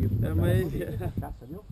isso. É, mas... Cachaça, viu?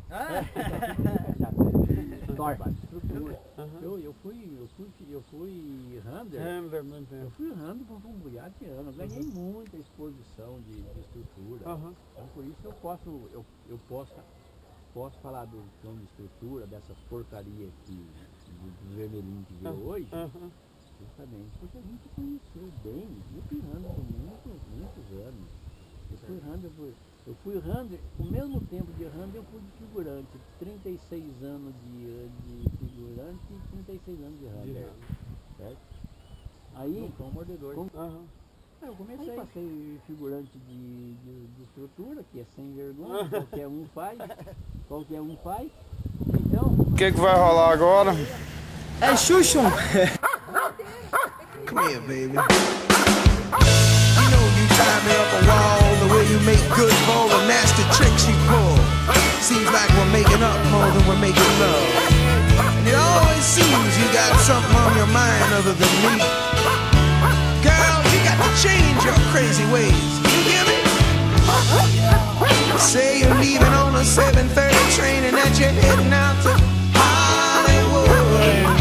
Eu fui Hunter. Eu fui Hunter por um bulhado de anos. Ganhei muita exposição de estrutura. Então por isso eu posso falar do plano de estrutura, dessas porcarias dos vermelhinhos que vê hoje. Justamente porque a gente conheceu bem. Eu fui Hunter por muitos anos. Eu fui Hunter, ao mesmo tempo de Hunter eu fui de figurante, 36 anos de figurante e 36 anos de Hunter, certo? Aí, um mordedor. Eu comecei, passei figurante de estrutura, que é sem vergonha, qualquer um faz, então... O que vai rolar agora? É Xuxo! Come here, baby. You know you tie me up a wall, the way you make good for all the nasty tricks you pull. Seems like we're making up more than we're making love. And it always seems you got something on your mind other than me. Girl, you got to change your crazy ways. You hear me? Say you're leaving on a 7:30 train and that you're heading out to Hollywood.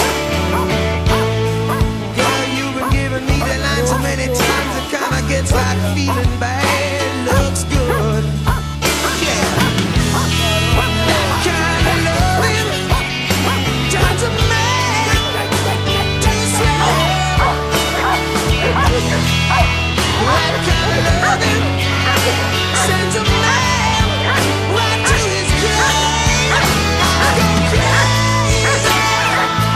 So many times it kinda gets like feeling bad looks good. Yeah. That kind of loving turns a man to slave. That kind of loving sends a man right to his grave. Go crazy.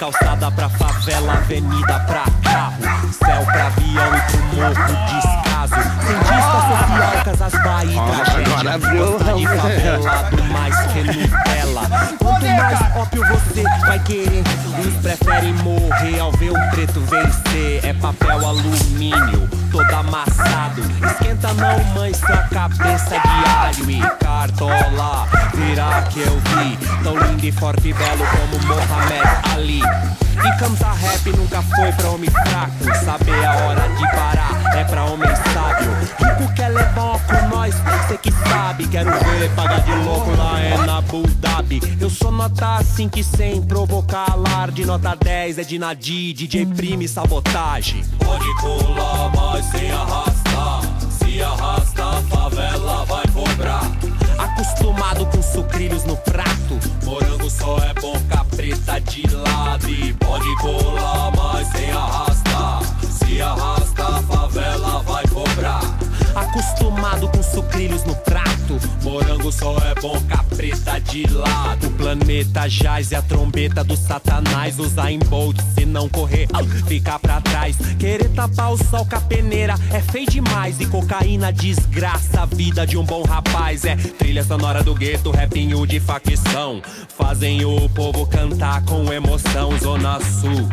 calçada pra favela, avenida pra carro, céu pra avião e pro morro descaso. Cientista social, casas Bahia, tragédia. Gosta de favelado mais que Nutella. Quanto mais ópio você vai querer, uns preferem morrer ao ver o preto vencer. É papel alumínio, todo amassado. Esquenta não, mãe, sua cabeça de alho e cartola. Virá que eu vi, tão lindo e forte e belo como Mohamed Ali. E cantar rap nunca foi pra homem fraco. Saber a hora de parar é pra homem sábio. Rico quer levar com nós, cê que sabe. Quero ver pagar de louco lá na Abu Dhabi. Eu sou nota 5 e sem provocar alarde. Nota 10 é de Nadi, DJ Prime sabotagem. Pode colar, mas sem arrastar. Se arrasta, a favela vai cobrar. Acostumado com sucrilhos no prato, morango só é bom capreta de lado. E pode colar, mas sem arrastar. Se arrasta, a favela vai cobrar. Acostumado com sucrilhos no prato, morango só é bom capreta de lado. O planeta jaz e a trombeta do satanás. Usar em Bolt, se não correr, ficar pra trás. Querer tapar o sol com a peneira é feio demais. E cocaína desgraça a vida de um bom rapaz. É trilha sonora do gueto, rapinho de facção. Fazem o povo cantar com emoção. Zona Sul,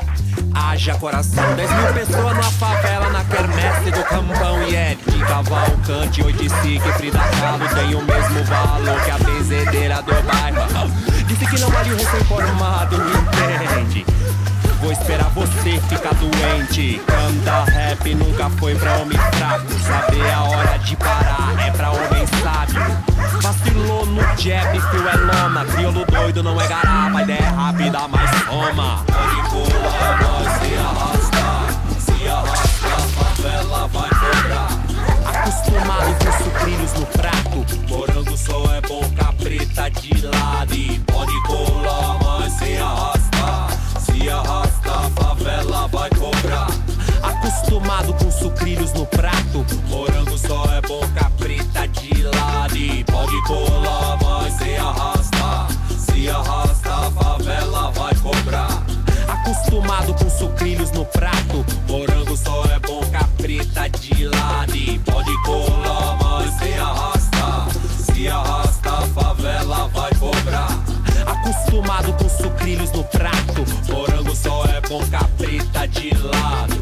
haja coração. 10 mil pessoas numa favela, na quermesse do Campão. E é de Cavalcante, Oitici e Frida Kahlo tem o mesmo valor que a benzedeira do bairro. Disse que não vale o recém-formado, entende? Vou esperar você ficar doente. Cantar rap nunca foi pra homem fraco. Saber a hora de parar é pra homem sábio. Vacilou no jab, fio é lona. Crioulo doido não é garapa, ideia é rápida, mas toma. Pode colar, nós se arrastar. Se arrasta, a favela vai cobrar. Acostumado com sucrilhos no prato, morango só é bom capreta de lado. E pode colar, mas se arrastar. Se arrasta, a favela vai cobrar. Acostumado com sucrilhos no prato, morango só é bom capreta de lado. E pode colar, mas se arrasta. Se arrasta, a favela vai cobrar. Acostumado com sucrilhos no prato, morango só é bom capreta de lado. E pode colar, mas se arrasta. Se arrasta, a favela vai cobrar. Acostumado com sucrilhos no prato, morango só é bom capreta de lado.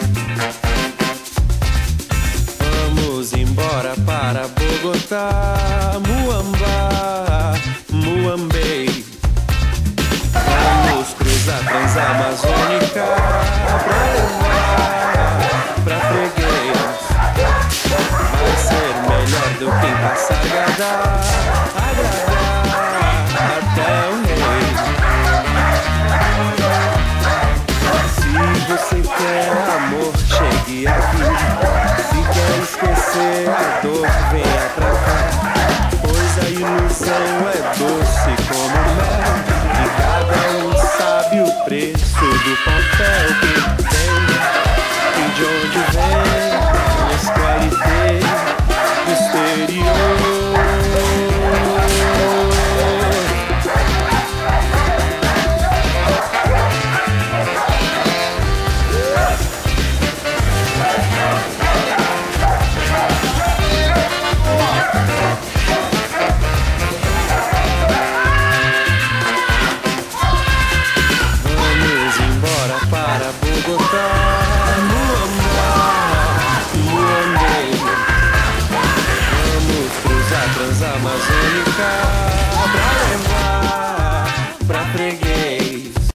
Bogotá.